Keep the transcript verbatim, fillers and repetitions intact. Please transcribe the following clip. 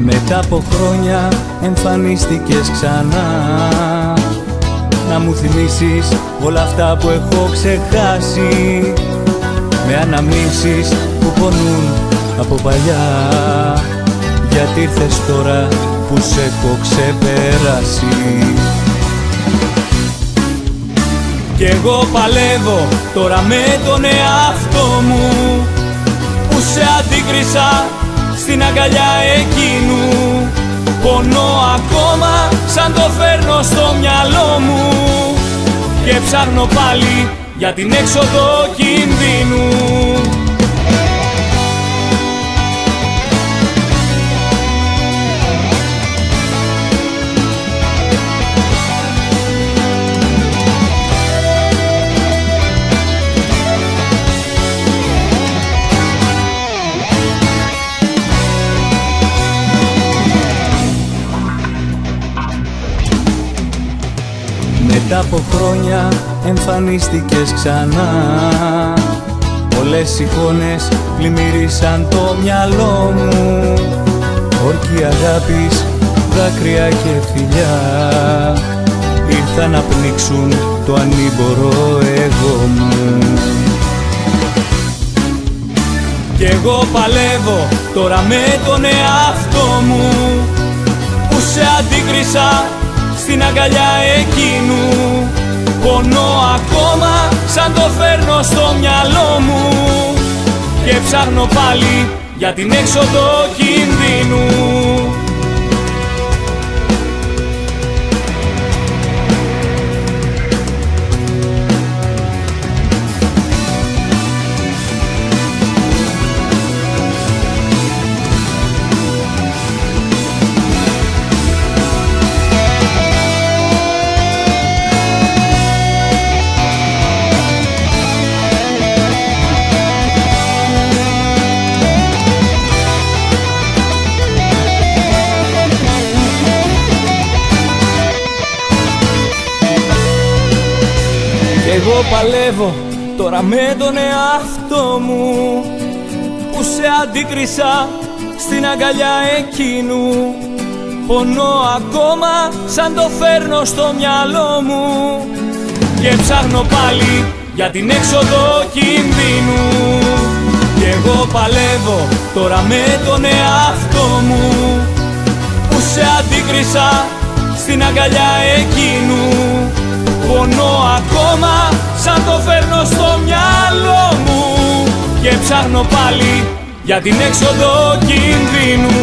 Μετά από χρόνια εμφανίστηκες ξανά, να μου θυμίσεις όλα αυτά που έχω ξεχάσει, με αναμνήσεις που πονούν από παλιά, γιατί ήρθες τώρα που σε έχω ξεπεράσει. Κι εγώ παλεύω τώρα με τον εαυτό μου, που σε αντίκρισα στην αγκαλιά εκείνου. Πονώ ακόμα σαν το φέρνω στο μυαλό μου, και ψάχνω πάλι για την έξοδο κινδύνου. Μετά από χρόνια εμφανίστηκες ξανά, πολλές εικόνες πλημμύρισαν το μυαλό μου, όρκοι αγάπης, δάκρυα και φιλιά, ήρθαν να πνίξουν το ανήμπορο εγώ μου. Κι εγώ παλεύω τώρα με τον εαυτό μου, που σε αντίκρισα στην αγκαλιά εκείνου. Πονώ ακόμα σαν το φέρνω στο μυαλό μου, και ψάχνω πάλι για την έξοδο κινδύνου. Εγώ παλεύω τώρα με τον εαυτό μου, που σε αντίκρισα στην αγκαλιά εκείνου. Πονώ ακόμα σαν το φέρνω στο μυαλό μου, και ψάχνω πάλι για την έξοδο κινδύνου. Κι εγώ παλεύω τώρα με τον εαυτό μου, που σε αντίκρισα στην αγκαλιά εκείνου. Πονώ ακόμα σαν το φέρνω στο μυαλό μου, και ψάχνω πάλι για την έξοδο κινδύνου.